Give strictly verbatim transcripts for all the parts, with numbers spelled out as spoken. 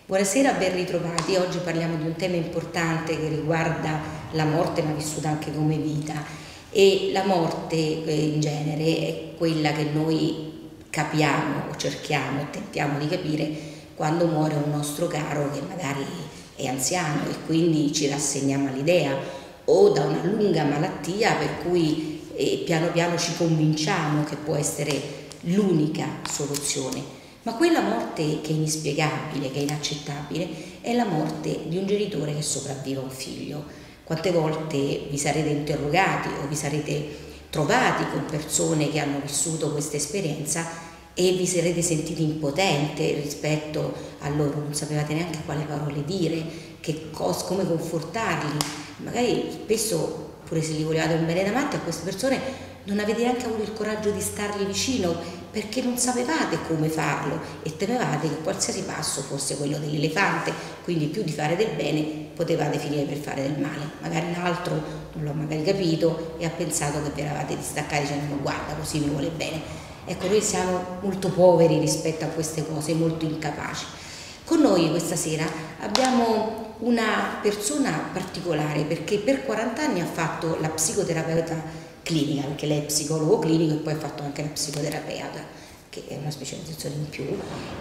Buonasera, ben ritrovati. Oggi parliamo di un tema importante che riguarda la morte, ma vissuta anche come vita. E la morte in genere è quella che noi capiamo o cerchiamo o tentiamo di capire quando muore un nostro caro che magari è anziano e quindi ci rassegniamo all'idea, o da una lunga malattia per cui eh, piano piano ci convinciamo che può essere l'unica soluzione. Ma quella morte che è inspiegabile, che è inaccettabile, è la morte di un genitore che sopravvive a un figlio. Quante volte vi sarete interrogati o vi sarete trovati con persone che hanno vissuto questa esperienza e vi sarete sentiti impotenti rispetto a loro, non sapevate neanche quale parole dire, che cosa, come confortarli, magari spesso pure se gli volevate un bene davanti a queste persone non avete neanche avuto il coraggio di stargli vicino perché non sapevate come farlo e temevate che qualsiasi passo fosse quello dell'elefante, quindi più di fare del bene potevate finire per fare del male. Magari l'altro non l'ha magari capito e ha pensato che vi eravate distaccati dicendo guarda così mi vuole bene. Ecco, noi siamo molto poveri rispetto a queste cose, molto incapaci. Con noi questa sera abbiamo una persona particolare perché per quaranta anni ha fatto la psicoterapeuta clinica, perché lei è psicologo clinico e poi ha fatto anche la psicoterapeuta, che è una specializzazione in più,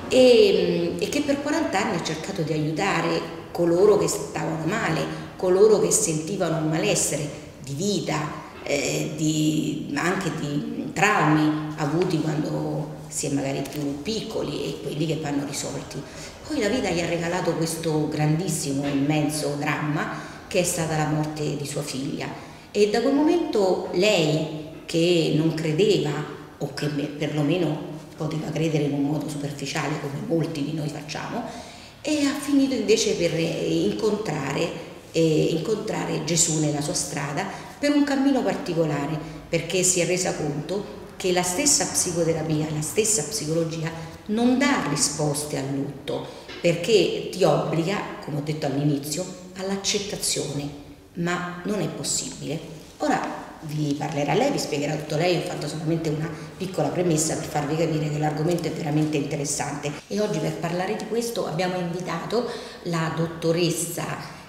e, e che per quaranta anni ha cercato di aiutare coloro che stavano male, coloro che sentivano un malessere di vita, eh, di, anche di traumi avuti quando si è magari più piccoli e quelli che vanno risolti. Poi la vita gli ha regalato questo grandissimo, immenso dramma che è stata la morte di sua figlia. E da quel momento lei, che non credeva, o che perlomeno poteva credere in un modo superficiale come molti di noi facciamo, e ha finito invece per incontrare, eh, incontrare Gesù nella sua strada per un cammino particolare, perché si è resa conto che la stessa psicoterapia, la stessa psicologia non dà risposte al lutto, perché ti obbliga, come ho detto all'inizio, all'accettazione. Ma non è possibile. Ora vi parlerà lei, vi spiegherà tutto lei, ho fatto solamente una piccola premessa per farvi capire che l'argomento è veramente interessante. E oggi per parlare di questo abbiamo invitato la dottoressa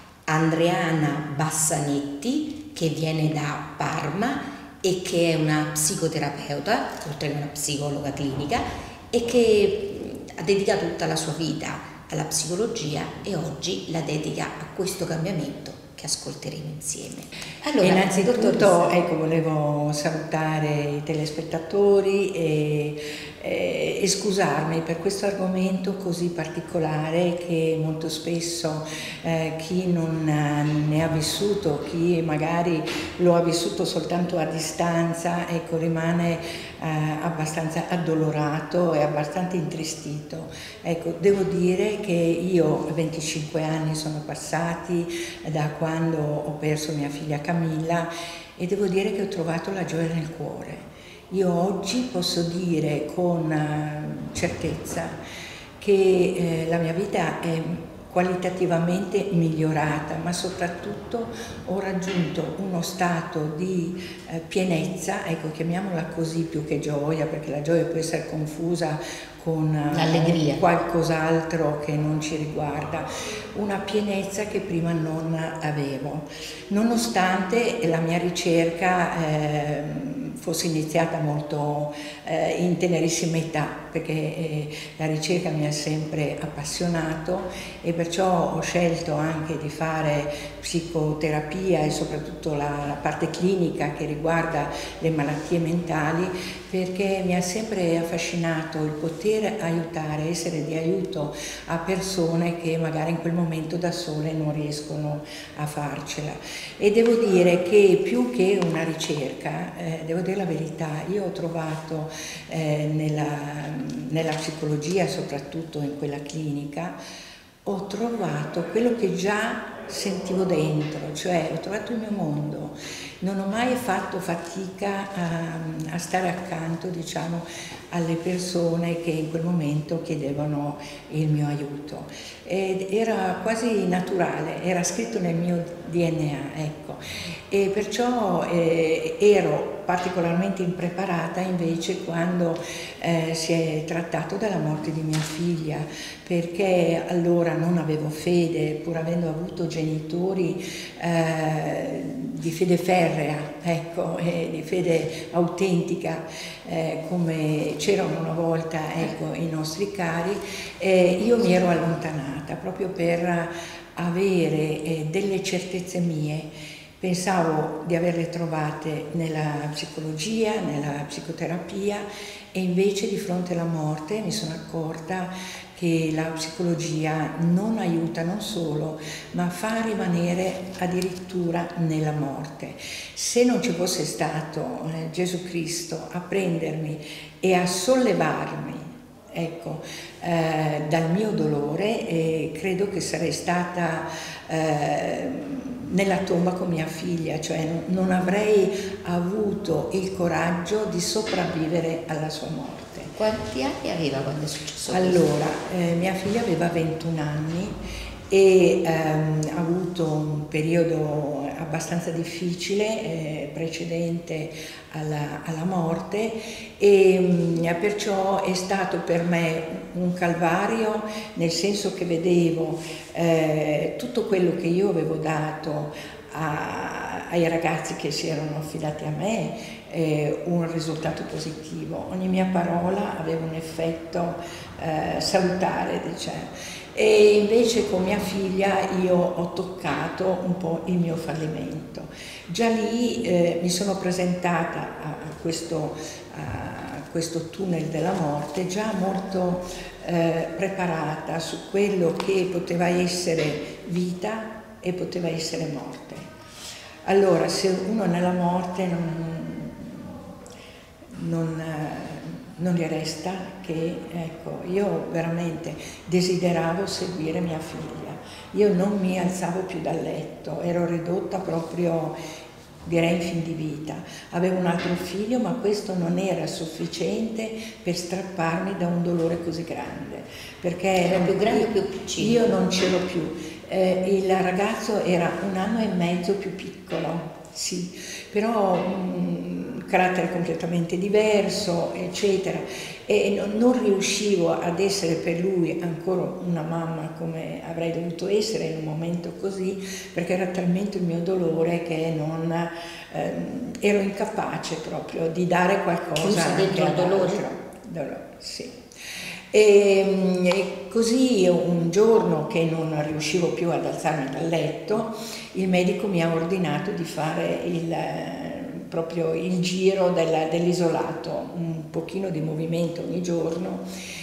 Andreana Bassanetti, che viene da Parma e che è una psicoterapeuta, oltre che una psicologa clinica, e che ha dedicato tutta la sua vita alla psicologia e oggi la dedica a questo cambiamento che ascolteremo insieme. Allora, innanzitutto ecco, volevo salutare i telespettatori e, e, e scusarmi per questo argomento così particolare che molto spesso eh, chi non ne ha vissuto, chi magari lo ha vissuto soltanto a distanza, ecco, rimane eh, abbastanza addolorato e abbastanza intristito. Ecco, devo dire che io venticinque anni sono passati da quando ho perso mia figlia Camilla e devo dire che ho trovato la gioia nel cuore. Io oggi posso dire con certezza che eh, la mia vita è qualitativamente migliorata, ma soprattutto ho raggiunto uno stato di eh, pienezza, ecco, chiamiamola così più che gioia, perché la gioia può essere confusa con eh, qualcos'altro che non ci riguarda, una pienezza che prima non avevo, nonostante la mia ricerca eh, fosse iniziata molto eh, in tenerissima età, perché eh, la ricerca mi ha sempre appassionato e perciò ho scelto anche di fare psicoterapia e soprattutto la, la parte clinica che riguarda le malattie mentali, perché mi ha sempre affascinato il poter aiutare, essere di aiuto a persone che magari in quel momento da sole non riescono a farcela. E devo dire che più che una ricerca, eh, devo dire la verità, io ho trovato eh, nella, nella psicologia, soprattutto in quella clinica, ho trovato quello che già sentivo dentro, cioè ho trovato il mio mondo. Non ho mai fatto fatica a, a stare accanto, diciamo, alle persone che in quel momento chiedevano il mio aiuto. Ed era quasi naturale, era scritto nel mio D N A, ecco. E perciò eh, ero particolarmente impreparata invece quando eh, si è trattato della morte di mia figlia, perché allora non avevo fede, pur avendo avuto genitori eh, di fede ferrea, ecco, e di fede autentica, eh, come c'erano una volta, ecco, i nostri cari. Eh, io mi ero allontanata proprio per avere eh, delle certezze mie. Pensavo di averle trovate nella psicologia, nella psicoterapia, e invece di fronte alla morte mi sono accorta che la psicologia non aiuta non solo, ma fa rimanere addirittura nella morte. Se non ci fosse stato eh, Gesù Cristo a prendermi e a sollevarmi, ecco, eh, dal mio dolore, e credo che sarei stata eh, nella tomba con mia figlia, cioè non avrei avuto il coraggio di sopravvivere alla sua morte. Quanti anni aveva quando è successo questo? Allora, eh, mia figlia aveva ventuno anni e ehm, ha avuto un periodo abbastanza difficile eh, precedente alla, alla morte, e mh, perciò è stato per me un calvario, nel senso che vedevo eh, tutto quello che io avevo dato a, ai ragazzi che si erano affidati a me, eh, un risultato positivo. Ogni mia parola aveva un effetto eh, salutare, diciamo. E invece con mia figlia io ho toccato un po' il mio fallimento. Già lì eh, mi sono presentata a questo, a questo tunnel della morte già molto eh, preparata su quello che poteva essere vita e poteva essere morte. Allora, se uno nella morte non, non non gli resta che, ecco, io veramente desideravo seguire mia figlia, io non mi alzavo più dal letto, ero ridotta proprio, direi, in fin di vita. Avevo un altro figlio, ma questo non era sufficiente per strapparmi da un dolore così grande, perché era più grande o più piccino? Io non c'ero più, eh, il ragazzo era un anno e mezzo più piccolo, sì, però mh, carattere completamente diverso, eccetera, e non, non riuscivo ad essere per lui ancora una mamma come avrei dovuto essere in un momento così, perché era talmente il mio dolore che non ehm, ero incapace proprio di dare qualcosa dentro il dolore. dolore, sì. E, e così un giorno che non riuscivo più ad alzarmi dal letto, il medico mi ha ordinato di fare il proprio il giro dell'isolato, un pochino di movimento ogni giorno,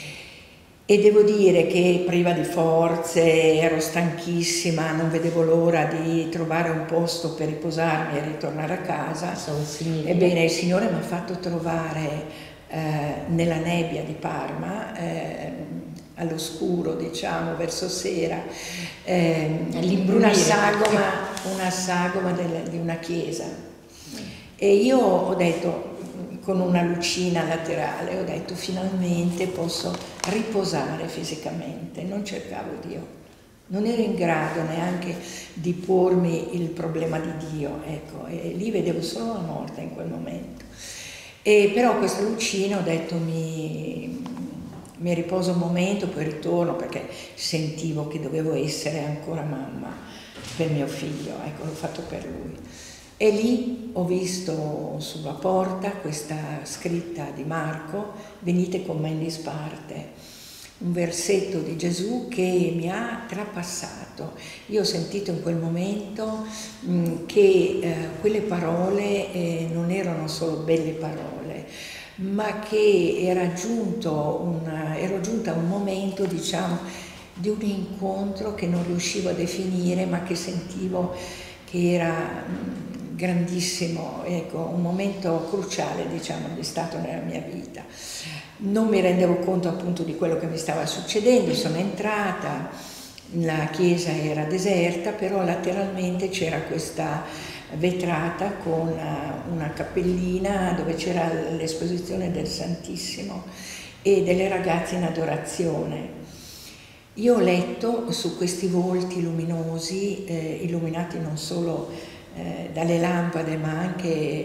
e devo dire che priva di forze, ero stanchissima, non vedevo l'ora di trovare un posto per riposarmi e ritornare a casa. Ebbene, il Signore mi ha fatto trovare eh, nella nebbia di Parma, eh, all'oscuro, diciamo, verso sera, eh, una sagoma, una sagoma del, di una chiesa. E io ho detto, con una lucina laterale, ho detto finalmente posso riposare fisicamente, non cercavo Dio, non ero in grado neanche di pormi il problema di Dio, ecco, e lì vedevo solo la morte in quel momento. E però questa lucina, ho detto, mi, mi riposo un momento, poi ritorno, perché sentivo che dovevo essere ancora mamma per mio figlio, ecco, l'ho fatto per lui. E lì ho visto sulla porta questa scritta di Marco, venite con me in disparte, un versetto di Gesù che mi ha trapassato. Io ho sentito in quel momento mh, che eh, quelle parole eh, non erano solo belle parole, ma che era giunto una, ero giunta a un momento, diciamo, di un incontro che non riuscivo a definire, ma che sentivo che era mh, grandissimo, ecco, un momento cruciale, diciamo, è stato nella mia vita. Non mi rendevo conto appunto di quello che mi stava succedendo, sono entrata, la chiesa era deserta, però lateralmente c'era questa vetrata con una cappellina dove c'era l'esposizione del Santissimo e delle ragazze in adorazione. Io ho letto su questi volti luminosi, eh, illuminati non solo eh, dalle lampade, ma anche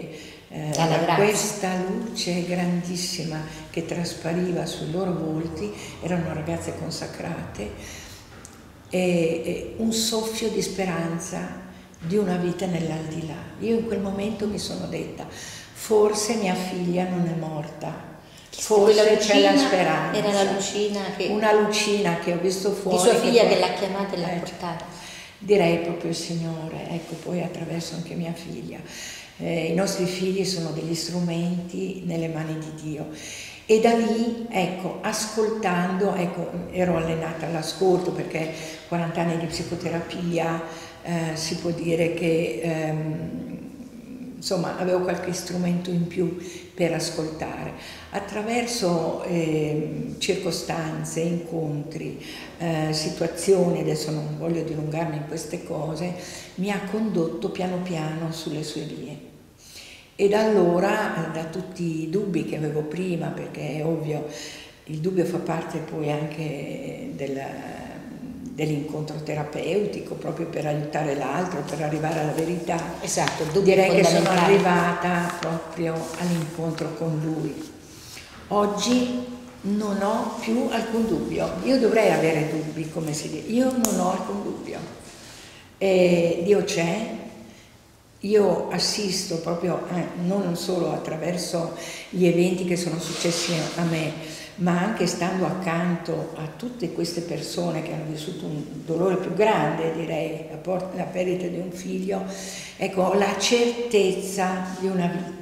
eh, da questa luce grandissima che traspariva sui loro volti, erano ragazze consacrate, e, e un soffio di speranza di una vita nell'aldilà. Io in quel momento mi sono detta, forse mia figlia non è morta, forse c'è la speranza. Era la Lucina che... Una Lucina che ho visto fuori. Di sua figlia che, che l'ha chiamata e l'ha eh, portata. Direi proprio il Signore, ecco, poi attraverso anche mia figlia. Eh, I nostri figli sono degli strumenti nelle mani di Dio. E da lì, ecco, ascoltando, ecco, ero allenata all'ascolto perché quaranta anni di psicoterapia, eh, si può dire che ehm, insomma avevo qualche strumento in più per ascoltare. Attraverso eh, circostanze, incontri, eh, situazioni, adesso non voglio dilungarmi in queste cose, mi ha condotto piano piano sulle sue vie. E da allora, da tutti i dubbi che avevo prima, perché è ovvio, il dubbio fa parte poi anche del, dell'incontro terapeutico, proprio per aiutare l'altro, per arrivare alla verità. Esatto, il dubbio direi che sono arrivata proprio all'incontro con lui. Oggi non ho più alcun dubbio, io dovrei avere dubbi, come si dice, io non ho alcun dubbio. E Dio c'è. Io assisto proprio, eh, non solo attraverso gli eventi che sono successi a me, ma anche stando accanto a tutte queste persone che hanno vissuto un dolore più grande, direi, la, la perdita di un figlio, ecco, ho la certezza di una vita.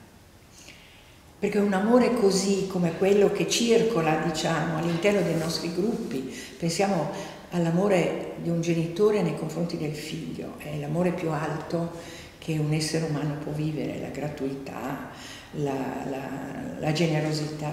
Perché un amore così come quello che circola, diciamo, all'interno dei nostri gruppi, pensiamo all'amore di un genitore nei confronti del figlio, è l'amore più alto che un essere umano può vivere, la gratuità, la, la, la generosità,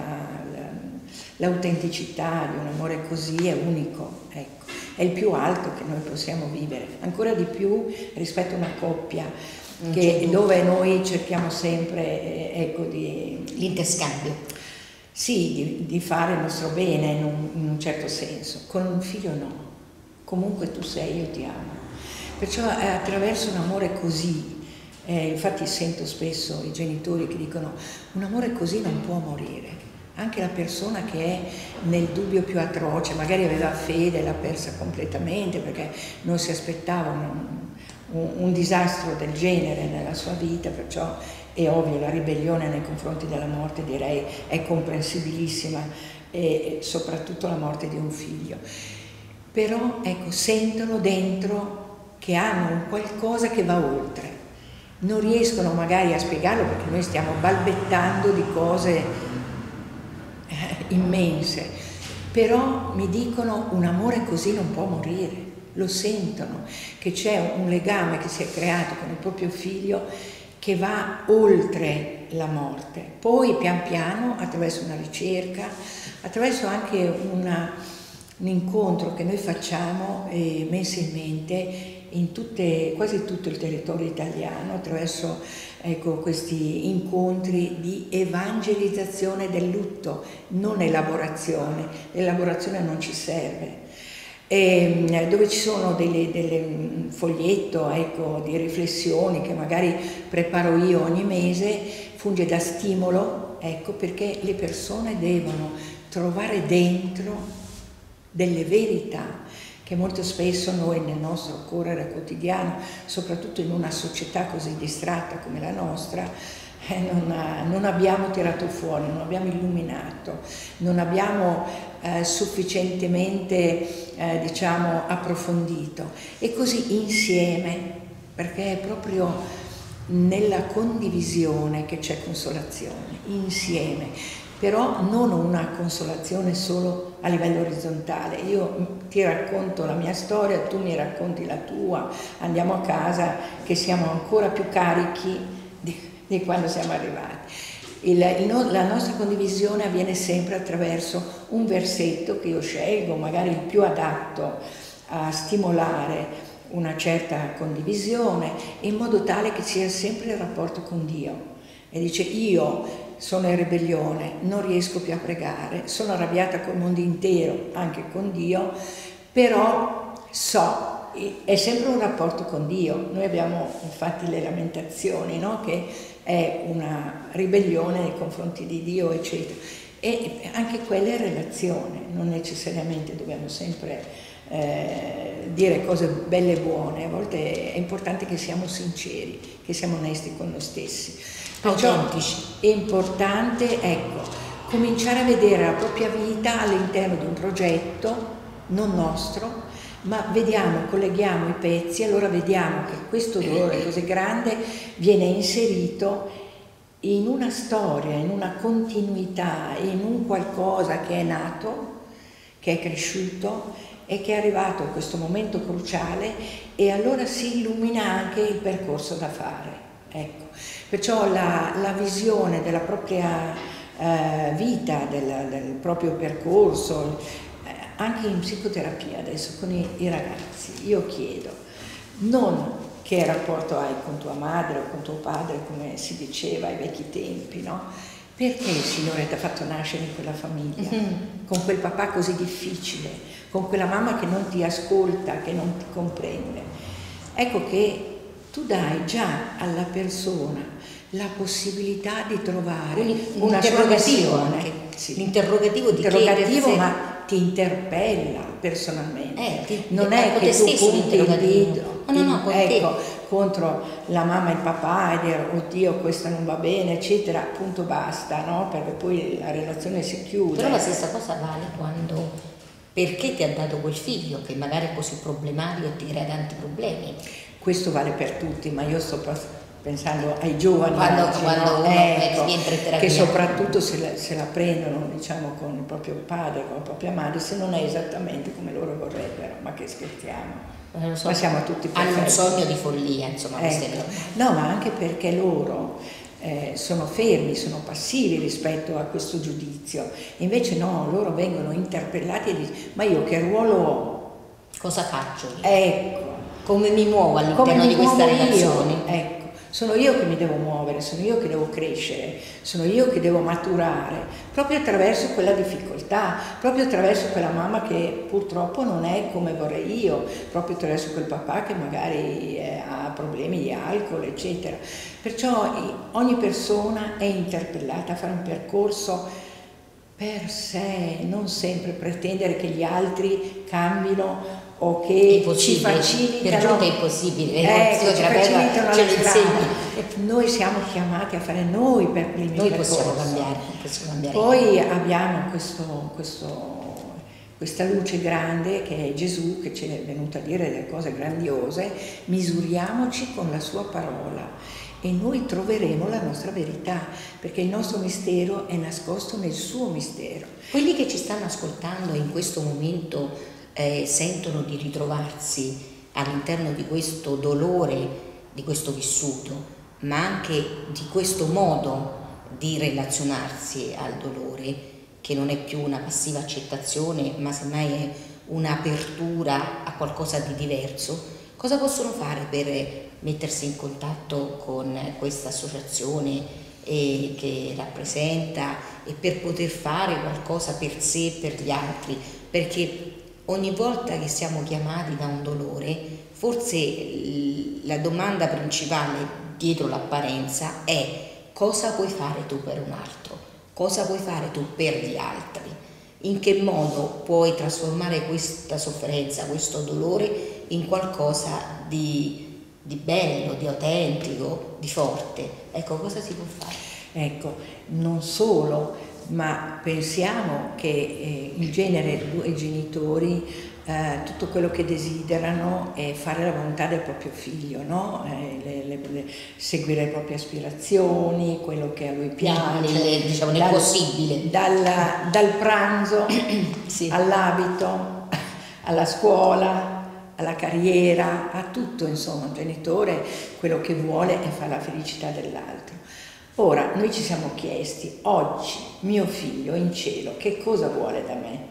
l'autenticità di un amore così è unico, ecco. È il più alto che noi possiamo vivere, ancora di più rispetto a una coppia, che, dove noi cerchiamo sempre, ecco, di... l'interscambio. Sì, di, di fare il nostro bene in un, in un certo senso. Con un figlio no, comunque tu sei, io ti amo. Perciò è attraverso un amore così, eh, infatti sento spesso i genitori che dicono un amore così non può morire. Anche la persona che è nel dubbio più atroce, magari aveva fede, l'ha persa completamente perché non si aspettava un, un, un disastro del genere nella sua vita, perciò è ovvio la ribellione nei confronti della morte, direi, è comprensibilissima, e soprattutto la morte di un figlio. Però ecco, sentono dentro che hanno un qualcosa che va oltre. Non riescono magari a spiegarlo perché noi stiamo balbettando di cose eh, immense, però mi dicono un amore così non può morire, lo sentono, che c'è un legame che si è creato con il proprio figlio che va oltre la morte. Poi pian piano, attraverso una ricerca, attraverso anche una, un incontro che noi facciamo eh, mensilmente in tutte, quasi tutto il territorio italiano, attraverso ecco, questi incontri di evangelizzazione del lutto, non elaborazione. L'elaborazione non ci serve. E, dove ci sono delle, delle foglietto ecco, di riflessioni che magari preparo io ogni mese, funge da stimolo, ecco, perché le persone devono trovare dentro delle verità che molto spesso noi nel nostro correre quotidiano, soprattutto in una società così distratta come la nostra, eh, non, ha, non abbiamo tirato fuori, non abbiamo illuminato, non abbiamo eh, sufficientemente eh, diciamo, approfondito. E così insieme, perché è proprio nella condivisione che c'è consolazione, insieme. Però non una consolazione solo a livello orizzontale. Io ti racconto la mia storia, tu mi racconti la tua, andiamo a casa che siamo ancora più carichi di, di quando siamo arrivati. Il, il, la nostra condivisione avviene sempre attraverso un versetto che io scelgo, magari il più adatto a stimolare una certa condivisione, in modo tale che sia sempre il rapporto con Dio. E dice, io sono in ribellione, non riesco più a pregare, sono arrabbiata col mondo intero, anche con Dio, però so è sempre un rapporto con Dio. Noi abbiamo infatti le lamentazioni, no? Che è una ribellione nei confronti di Dio, eccetera. E anche quella è relazione, non necessariamente dobbiamo sempre eh, dire cose belle e buone, a volte è importante che siamo sinceri, che siamo onesti con noi stessi. Perciò è importante, ecco, cominciare a vedere la propria vita all'interno di un progetto, non nostro, ma vediamo, colleghiamo i pezzi, allora vediamo che questo dolore così grande viene inserito in una storia, in una continuità, in un qualcosa che è nato, che è cresciuto e che è arrivato a questo momento cruciale, e allora si illumina anche il percorso da fare. Ecco. Perciò la, la visione della propria eh, vita, del, del proprio percorso, eh, anche in psicoterapia adesso con i, i ragazzi, io chiedo, non che rapporto hai con tua madre o con tuo padre, come si diceva ai vecchi tempi, no? Perché il Signore ti ha fatto nascere in quella famiglia, mm-hmm. con quel papà così difficile, con quella mamma che non ti ascolta, che non ti comprende. Ecco che tu dai già alla persona la possibilità di trovare un, una interrogazione. Sì. L'interrogativo di interrogativo, che ma ti interpella personalmente. Eh, ti, non ti, è che tu punti il dito no, no, no, ecco, contro la mamma e il papà e dire oddio questo non va bene eccetera, appunto basta, no? Perché poi la relazione si chiude. Però la stessa cosa vale quando, perché ti ha dato quel figlio che magari è così problematico e ti crea tanti problemi. Questo vale per tutti, ma io sto pensando ai giovani quando, oggi, quando no? uno ecco, rientra in terapia, che soprattutto se la, se la prendono, diciamo, con il proprio padre, con la propria madre, se non è esattamente come loro vorrebbero, ma che scherziamo. Non so, ma siamo tutti perfetti. Hanno un sogno di follia, insomma, ecco. No, ma anche perché loro eh, sono fermi, sono passivi rispetto a questo giudizio, invece no, loro vengono interpellati e dicono ma io che ruolo ho? Cosa faccio io? Ecco. Come mi muovo all'interno di questa relazione? Ecco, sono io che mi devo muovere, sono io che devo crescere, sono io che devo maturare, proprio attraverso quella difficoltà, proprio attraverso quella mamma che purtroppo non è come vorrei io, proprio attraverso quel papà che magari eh, ha problemi di alcol, eccetera. Perciò eh, ogni persona è interpellata a fare un percorso per sé, non sempre pretendere che gli altri cambino o che ci facilitano. Per giunta è impossibile, ecco, ci facilitano ce la strada. Noi siamo chiamati a fare noi per primi noi percorso. Possiamo cambiare, possiamo cambiare. Poi abbiamo questo, questo, questa luce grande che è Gesù, che ci è venuto a dire delle cose grandiose. Misuriamoci con la sua parola e noi troveremo la nostra verità, perché il nostro mistero è nascosto nel suo mistero. Quelli che ci stanno ascoltando in questo momento Eh, sentono di ritrovarsi all'interno di questo dolore, di questo vissuto, ma anche di questo modo di relazionarsi al dolore, che non è più una passiva accettazione, ma semmai è un'apertura a qualcosa di diverso. Cosa possono fare per mettersi in contatto con questa associazione eh, che rappresenta e per poter fare qualcosa per sé e per gli altri? Perché ogni volta che siamo chiamati da un dolore, forse la domanda principale dietro l'apparenza è: cosa puoi fare tu per un altro? Cosa puoi fare tu per gli altri? In che modo puoi trasformare questa sofferenza, questo dolore in qualcosa di, di bello, di autentico, di forte? Ecco, cosa si può fare? Ecco, non solo, ma pensiamo che eh, in genere due genitori eh, tutto quello che desiderano è fare la volontà del proprio figlio, no? eh, le, le, le, seguire le proprie aspirazioni, quello che a lui piace, nel, diciamo, nel dal, possibile. Dal, dal pranzo sì. all'abito, alla scuola, alla carriera, a tutto, insomma. Un genitore quello che vuole è fare la felicità dell'altro. Ora, noi ci siamo chiesti, oggi mio figlio in cielo che cosa vuole da me?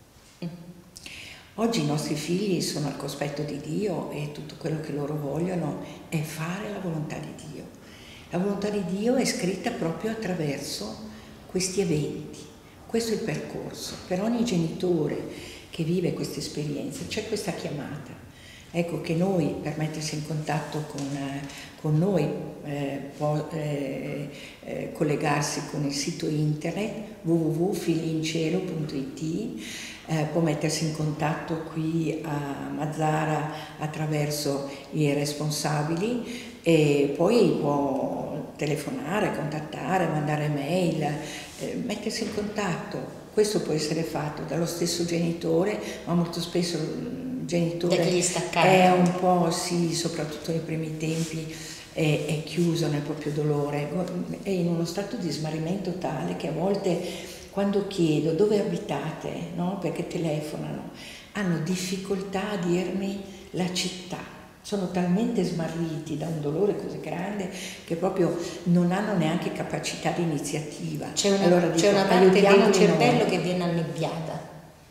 Oggi i nostri figli sono al cospetto di Dio e tutto quello che loro vogliono è fare la volontà di Dio. La volontà di Dio è scritta proprio attraverso questi eventi. Questo è il percorso. Per ogni genitore che vive questa esperienza c'è questa chiamata. Ecco che noi, per mettersi in contatto con, eh, con noi, eh, può eh, eh, collegarsi con il sito internet w w w punto figli in cielo punto i t, eh, può mettersi in contatto qui a Mazara attraverso i responsabili e poi può telefonare, contattare, mandare mail, eh, mettersi in contatto. Questo può essere fatto dallo stesso genitore, ma molto spesso il genitore è un po', sì, soprattutto nei primi tempi, è, è chiuso nel proprio dolore, è in uno stato di smarrimento tale che a volte quando chiedo dove abitate, no? Perché telefonano, hanno difficoltà a dirmi la città. Sono talmente smarriti da un dolore così grande che proprio non hanno neanche capacità di iniziativa. C'è una, allora dico, una parte del cervello che viene annebbiata.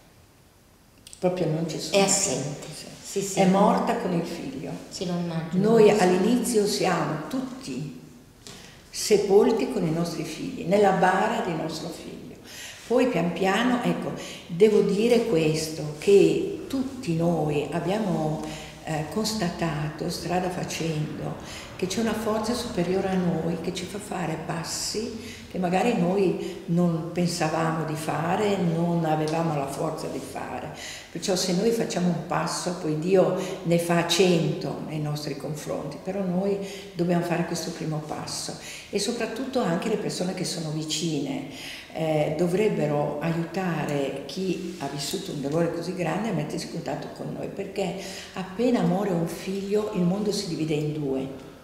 Proprio non ci sono. È assente. Sì, sì. È morta con il figlio. Sì, lo immagino. Noi all'inizio siamo tutti sepolti con i nostri figli, nella bara di nostro figlio. Poi pian piano, ecco, devo dire questo, che tutti noi abbiamo Eh, constatato, strada facendo, che c'è una forza superiore a noi che ci fa fare passi che magari noi non pensavamo di fare, non avevamo la forza di fare. Perciò se noi facciamo un passo, poi Dio ne fa cento nei nostri confronti, però noi dobbiamo fare questo primo passo. E soprattutto anche le persone che sono vicine eh, dovrebbero aiutare chi ha vissuto un dolore così grande a mettersi in contatto con noi, perché appena muore un figlio il mondo si divide in due: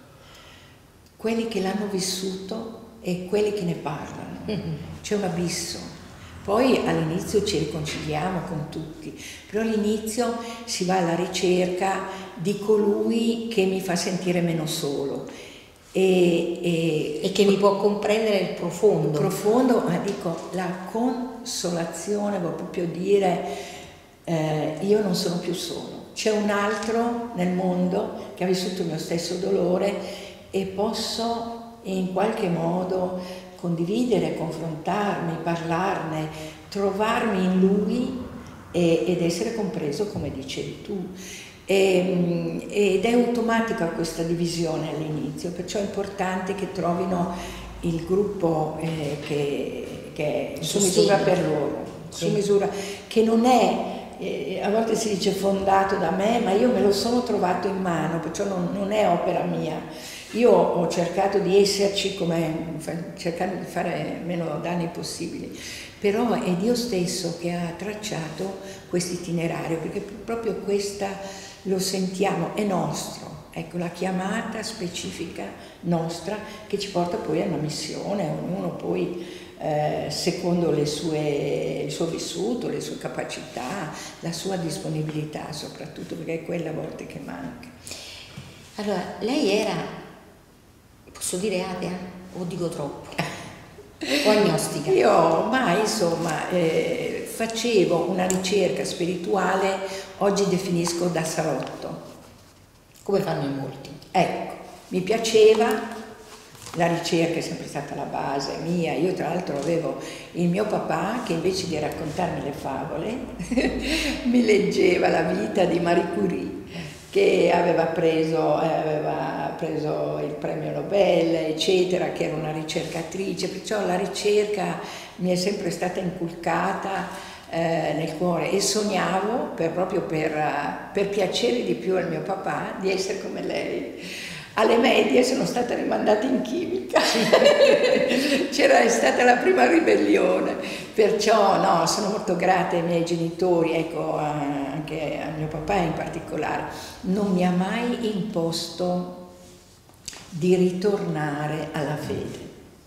quelli che l'hanno vissuto e quelli che ne parlano. Mm-hmm. C'è un abisso. Poi all'inizio ci riconciliamo con tutti, però all'inizio si va alla ricerca di colui che mi fa sentire meno solo e, e, e che mi può comprendere il profondo. Profondo, ma dico, la consolazione, vuol proprio dire eh, io non sono più solo, c'è un altro nel mondo che ha vissuto il mio stesso dolore e posso in qualche modo condividere, confrontarmi, parlarne, trovarmi in lui e, ed essere compreso, come dicevi tu. E, ed è automatica questa divisione all'inizio, perciò è importante che trovino il gruppo eh, che, che è su misura per loro, sì. Su misura, che non è, eh, a volte si dice fondato da me, ma io me lo sono trovato in mano, perciò non, non è opera mia. Io ho cercato di esserci come, cercando di fare meno danni possibili, però è Dio stesso che ha tracciato questo itinerario, perché proprio questa, lo sentiamo, è nostro, ecco, la chiamata specifica nostra che ci porta poi a una missione, ognuno poi eh, secondo le sue, il suo vissuto, le sue capacità, la sua disponibilità soprattutto, perché è quella a volte che manca. Allora, lei era... Posso dire atea o dico troppo? O agnostica? Io, ma insomma, eh, facevo una ricerca spirituale, oggi definisco da salotto. Come fanno in molti? Ecco, mi piaceva, la ricerca è sempre stata la base mia. Io tra l'altro avevo il mio papà che invece di raccontarmi le favole mi leggeva la vita di Marie Curie, che aveva preso, eh, aveva preso il premio Nobel, eccetera, che era una ricercatrice, perciò la ricerca mi è sempre stata inculcata eh, nel cuore e sognavo, per, proprio per, per piacere di più al mio papà, di essere come lei. Alle medie sono stata rimandata in chimica, c'era stata la prima ribellione, perciò no, sono molto grata ai miei genitori, ecco, anche a mio papà in particolare. Non mi ha mai imposto di ritornare alla fede.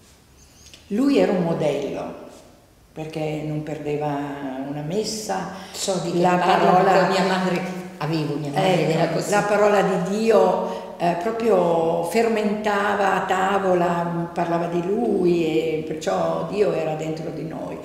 Lui era un modello, perché non perdeva una messa, so di la parola, mia madre, avevo mia madre, eh, era così. La parola di Dio eh, proprio fermentava a tavola, parlava di lui e perciò Dio era dentro di noi.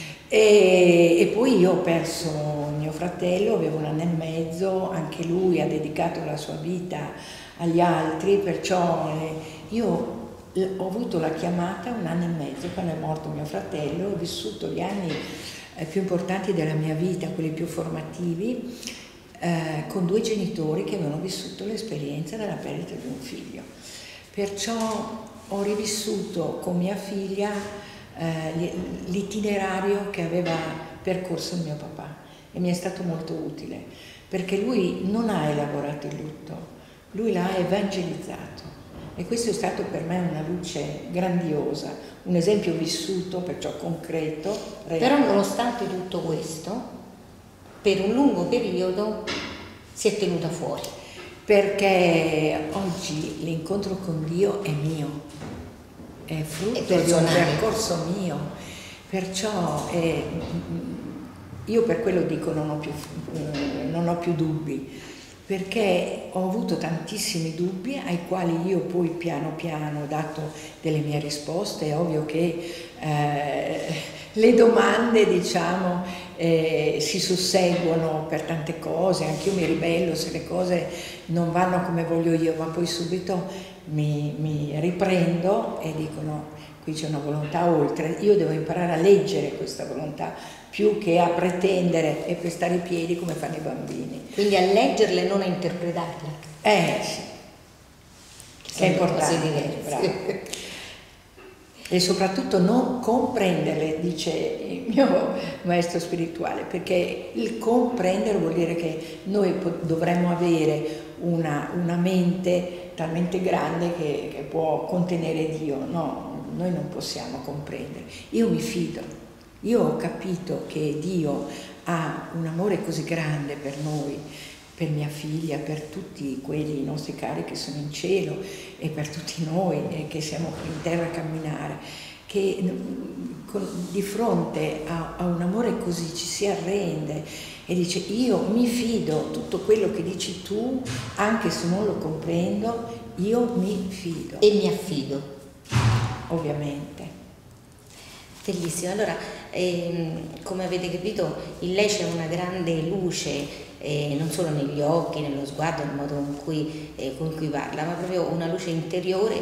E, e poi io ho perso mio fratello, avevo un anno e mezzo, anche lui ha dedicato la sua vita agli altri, perciò eh, io ho avuto la chiamata un anno e mezzo quando è morto mio fratello, ho vissuto gli anni eh, più importanti della mia vita, quelli più formativi, eh, con due genitori che avevano vissuto l'esperienza della perdita di un figlio. Perciò ho rivissuto con mia figlia eh, l'itinerario che aveva percorso il mio papà e mi è stato molto utile, perché lui non ha elaborato il lutto, lui l'ha evangelizzato. E questo è stato per me una luce grandiosa, un esempio vissuto, perciò concreto, reale. Però nonostante tutto questo, per un lungo periodo si è tenuta fuori. Perché oggi l'incontro con Dio è mio, è frutto è di un percorso mio, perciò è, io per quello dico non ho più, non ho più dubbi, perché ho avuto tantissimi dubbi ai quali io poi piano piano ho dato delle mie risposte. È ovvio che eh, le domande, diciamo, eh, si susseguono per tante cose, anch'io mi ribello se le cose non vanno come voglio io, ma poi subito mi, mi riprendo e dico no, qui c'è una volontà oltre, io devo imparare a leggere questa volontà più che a pretendere e pestare i piedi come fanno i bambini. Quindi a leggerle e non a interpretarle. Eh sì, che è importante, bravo. E soprattutto non comprenderle, dice il mio maestro spirituale, perché il comprendere vuol dire che noi dovremmo avere una, una mente talmente grande che, che può contenere Dio. No, noi non possiamo comprendere. Io mi fido. Io ho capito che Dio ha un amore così grande per noi, per mia figlia, per tutti quelli, i nostri cari che sono in cielo e per tutti noi eh, che siamo qui in terra a camminare, che con, di fronte a, a un amore così ci si arrende e dice io mi fido, tutto quello che dici tu, anche se non lo comprendo, io mi fido. E mi affido. Ovviamente. Bellissimo, allora ehm, come avete capito in lei c'è una grande luce, eh, non solo negli occhi, nello sguardo, nel modo con cui, eh, con cui parla, ma proprio una luce interiore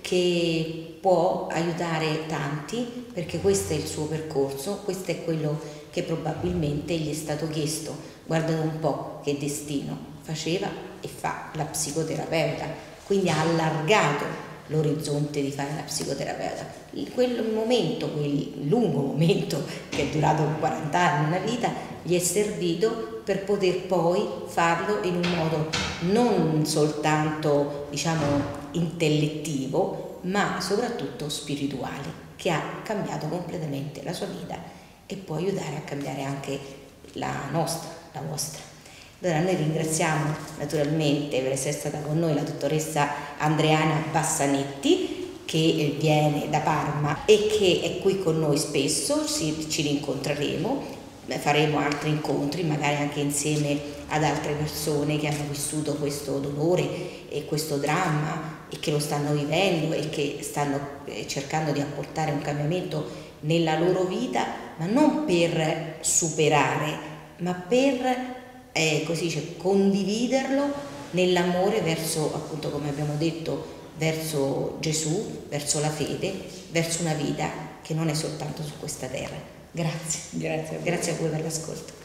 che può aiutare tanti, perché questo è il suo percorso, questo è quello che probabilmente gli è stato chiesto. Guardate un po' che destino faceva e fa la psicoterapeuta, quindi ha allargato l'orizzonte di fare la psicoterapeuta. In quel momento, quel lungo momento che è durato quaranta anni, una vita, gli è servito per poter poi farlo in un modo non soltanto, diciamo, intellettivo, ma soprattutto spirituale, che ha cambiato completamente la sua vita e può aiutare a cambiare anche la nostra, la vostra. Allora noi ringraziamo naturalmente per essere stata con noi la dottoressa Andreana Bassanetti, che viene da Parma e che è qui con noi spesso, ci, ci rincontreremo, faremo altri incontri, magari anche insieme ad altre persone che hanno vissuto questo dolore e questo dramma e che lo stanno vivendo e che stanno cercando di apportare un cambiamento nella loro vita, ma non per superare, ma per Eh, così dice, condividerlo nell'amore verso, appunto come abbiamo detto, verso Gesù, verso la fede, verso una vita che non è soltanto su questa terra. Grazie. Grazie a voi, Grazie a voi per l'ascolto.